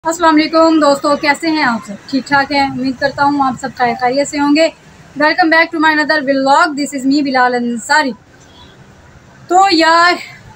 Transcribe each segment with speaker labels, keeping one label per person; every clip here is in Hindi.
Speaker 1: अस्सलाम वालेकुम दोस्तों, कैसे हैं आप सब? ठीक ठाक हैं, उम्मीद करता हूँ आप सब खैरियत से होंगे। Welcome back to my another vlog. This is me Bilal Ansari. तो यार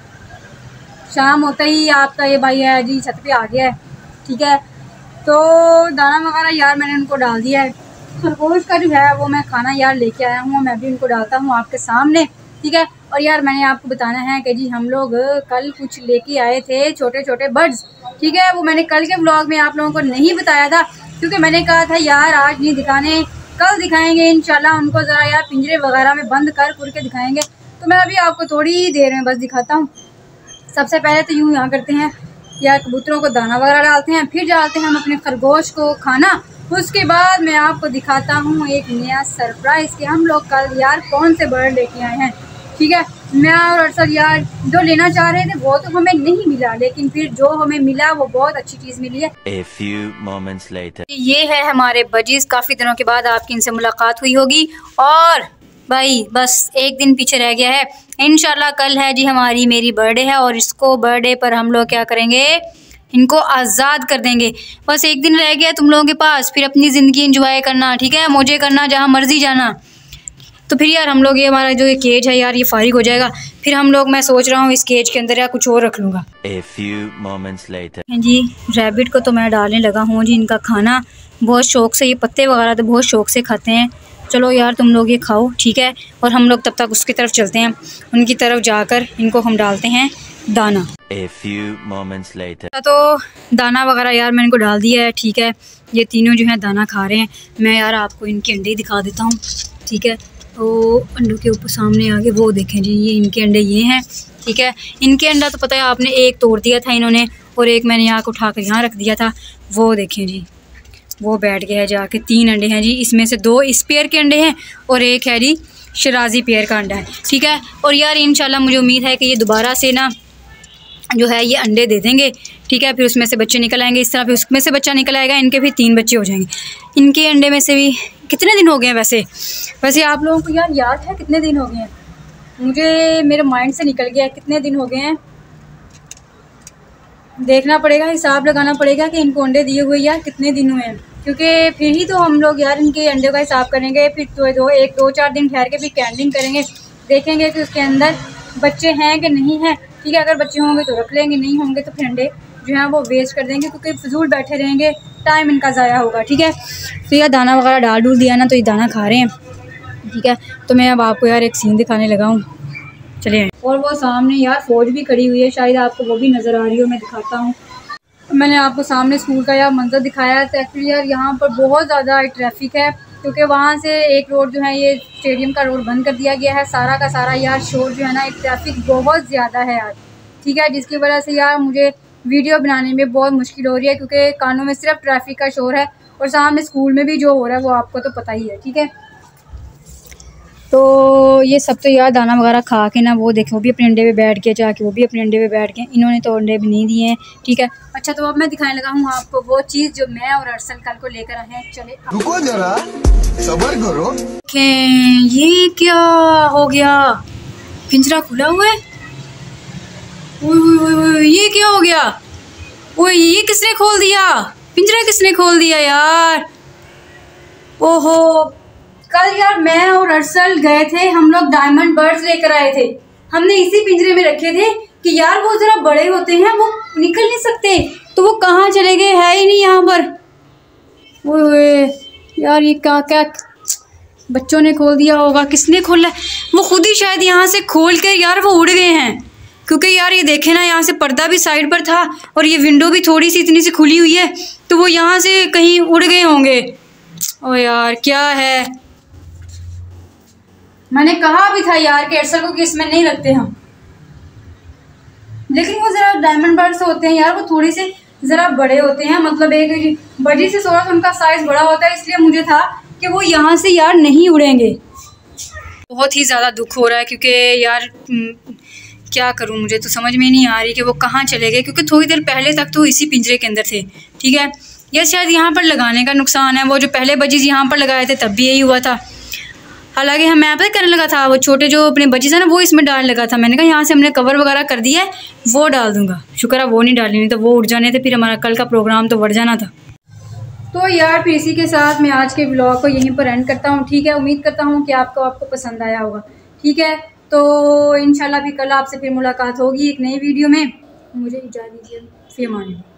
Speaker 1: शाम होते ही आपका ये भाई है जी छत पे आ गया है। ठीक है, तो दाना वगैरह यार मैंने उनको डाल दिया है। खरगोश का जो है वो मैं खाना यार लेके आया हूँ, मैं भी उनको डालता हूँ आपके सामने। ठीक है, और यार मैंने आपको बताना है कि जी हम लोग कल कुछ लेके आए थे छोटे छोटे बर्ड्स। ठीक है, वो मैंने कल के व्लॉग में आप लोगों को नहीं बताया था क्योंकि मैंने कहा था यार आज नहीं दिखाने, कल दिखाएंगे इंशाल्लाह। उनको ज़रा यार पिंजरे वगैरह में बंद कर के दिखाएंगे। तो मैं अभी आपको थोड़ी देर में बस दिखाता हूँ। सबसे पहले तो यूँ यहाँ करते हैं यार, कबूतरों को दाना वगैरह डालते हैं, फिर डालते हैं हम अपने खरगोश को खाना। उसके बाद मैं आपको दिखाता हूँ एक नया सरप्राइज़ कि हम लोग कल यार कौन से बर्ड लेके आए हैं। ठीक है, मैं और अरसल यार जो लेना चाह रहे थे वो तो हमें नहीं मिला, लेकिन फिर जो हमें मिला वो बहुत अच्छी चीज़ मिली है।
Speaker 2: A few moments later.
Speaker 1: ये है हमारे बजीज, काफ़ी दिनों के बाद आपकी इनसे मुलाकात हुई होगी और भाई बस एक दिन पीछे रह गया है। इंशाल्लाह कल है जी हमारी मेरी बर्थडे है और इसको बर्थडे पर हम लोग क्या करेंगे, इनको आज़ाद कर देंगे। बस एक दिन रह गया तुम लोगों के पास, फिर अपनी ज़िंदगी एंजॉय करना। ठीक है, मौजे करना, जहाँ मर्जी जाना। तो फिर यार हम लोग ये हमारा जो ये केज है यार ये फारिग हो जाएगा। फिर हम लोग, मैं सोच रहा हूँ इस केज के अंदर या कुछ और रख लूँगा।
Speaker 2: A few moments later.
Speaker 1: जी रैबिट को तो मैं डालने लगा हूँ जी इनका खाना। बहुत शौक से ये पत्ते वगैरह तो बहुत शौक से खाते हैं। चलो यार तुम लोग ये खाओ, ठीक है, और हम लोग तब तक उसकी तरफ चलते हैं। उनकी तरफ जाकर इनको हम डालते हैं दाना।
Speaker 2: A few moments later.
Speaker 1: तो दाना वगैरह यार मैंने इनको डाल दिया है। ठीक है, ये तीनों जो हैं दाना खा रहे हैं। मैं यार आपको इनके अंडे दिखा देता हूँ। ठीक है, तो अंडों के ऊपर सामने आगे वो देखें जी, ये इनके अंडे ये हैं। ठीक है, इनके अंडा तो पता है आपने, एक तोड़ दिया था इन्होंने और एक मैंने यहाँ को उठा कर यहाँ रख दिया था। वो देखें जी, वो बैठ गया है जाके। 3 अंडे हैं जी, इसमें से 2 इस पेयर के अंडे हैं और एक है जी शराजी पेयर का अंडा है। ठीक है, और यार इंशाल्लाह मुझे उम्मीद है कि ये दोबारा से ना जो है ये अंडे दे देंगे। ठीक है, फिर उसमें से बच्चे निकल आएंगे, इस तरह फिर उसमें से बच्चा निकल आएगा, इनके भी 3 बच्चे हो जाएंगे। इनके अंडे में से भी कितने दिन हो गए हैं वैसे आप लोगों को यार याद है कितने दिन हो गए हैं? मुझे मेरे माइंड से निकल गया है कितने दिन हो गए हैं। देखना पड़ेगा, हिसाब लगाना पड़ेगा कि इनको अंडे दिए हुए यार कितने दिन हुए हैं, क्योंकि फिर ही तो हम लोग यार इनके अंडे का हिसाब करेंगे। फिर तो 2-4 दिन ठहर के फिर कैंडलिंग करेंगे, देखेंगे कि उसके अंदर बच्चे हैं कि नहीं हैं। ठीक है, अगर बच्चे होंगे तो रख लेंगे, नहीं होंगे तो फिर अंडे जो है वो वेस्ट कर देंगे, क्योंकि फजूल बैठे रहेंगे, टाइम इनका ज़ाया होगा। ठीक है, तो यह दाना वगैरह डाल डूल दिया ना, तो ये दाना खा रहे हैं। ठीक है, तो मैं अब आपको यार एक सीन दिखाने लगा हूँ, चलिए। और वो सामने यार फ़ौज भी खड़ी हुई है, शायद आपको वो भी नज़र आ रही हो, मैं दिखाता हूँ। मैंने आपको सामने स्कूल का यार मंजर दिखाया है। तो एक्चुअली यार यहाँ पर बहुत ज़्यादा ट्रैफिक है, क्योंकि वहाँ से एक रोड जो है ये स्टेडियम का रोड बंद कर दिया गया है। सारा का सारा यार शोर जो है ना, एक ट्रैफिक बहुत ज़्यादा है यार। ठीक है, जिसकी वजह से यार मुझे वीडियो बनाने में बहुत मुश्किल हो रही है, क्योंकि कानों में सिर्फ ट्रैफिक का शोर है और सामने स्कूल में भी जो हो रहा है वो आपको तो पता ही है। ठीक है, तो ये सब तो यार दाना वगैरह खा के ना, वो देखो वो भी अपने अंडे पे बैठ के, जाके वो भी अपने अंडे पे बैठ के, इन्होंने तो अंडे भी नहीं दिए हैं। ठीक है, अच्छा तो अब मैं दिखाने लगा हूँ आपको वो चीज़ जो मैं और अरसल कल को लेकर आए हैं। चले
Speaker 3: रुको जरा, सब्र करो।
Speaker 1: ये क्या हो गया, पिंजरा खुला हुआ है। ओए ये क्या हो गया? ओए ये किसने खोल दिया? पिंजरा किसने खोल दिया यार? ओहो, कल यार मैं और अरसल गए थे, हम लोग डायमंड बर्ड्स लेकर आए थे। हमने इसी पिंजरे में रखे थे कि यार वो जरा बड़े होते हैं, वो निकल नहीं सकते, तो वो कहाँ चले गए, है ही नहीं यहाँ पर। ओए यार ये क्या बच्चों ने खोल दिया होगा, किसने खोला? वो खुद ही शायद यहाँ से खोल कर यार वो उड़ गए हैं, क्योंकि यार ये देखे ना, यहाँ से पर्दा भी साइड पर था और ये विंडो भी थोड़ी सी इतनी सी खुली हुई है, तो वो यहाँ से कहीं उड़ गए होंगे। ओ यार क्या है, मैंने कहा भी था यार कि अरसल को कि इसमें नहीं रखते हम, लेकिन वो ज़रा डायमंड बर्ड्स होते हैं यार, वो थोड़ी से ज़रा बड़े होते हैं, मतलब एक बड़ी से थोड़ा सा उनका साइज़ बड़ा होता है, इसलिए मुझे था कि वो यहाँ से यार नहीं उड़ेंगे। बहुत ही ज़्यादा दुख हो रहा है, क्योंकि यार क्या करूँ, मुझे तो समझ में नहीं आ रही कि वो कहाँ चले गए, क्योंकि थोड़ी देर पहले तक तो इसी पिंजरे के अंदर थे। ठीक है, या शायद यहाँ पर लगाने का नुकसान है, वो जो पहले बजीज यहाँ पर लगाए थे तब भी यही हुआ था। हालांकि हम यहाँ पर करने लगा था, वो छोटे जो अपने बच्चे थे ना वो इसमें डालने लगा था। मैंने कहा यहाँ से हमने कवर वगैरह कर दिया है, वो डाल दूँगा। शुक्र है वो नहीं डाली, नहीं तो वो उड़ जाने थे, फिर हमारा कल का प्रोग्राम तो बढ़ जाना था। तो यार फिर इसी के साथ मैं आज के व्लॉग को यहीं पर एंड करता हूँ, ठीक है। उम्मीद करता हूँ कि आपको पसंद आया होगा, ठीक है। तो इंशाल्लाह भी कल आपसे फिर मुलाकात होगी एक नई वीडियो में। मुझे इजाज़त दीजिए, फिर मान लो।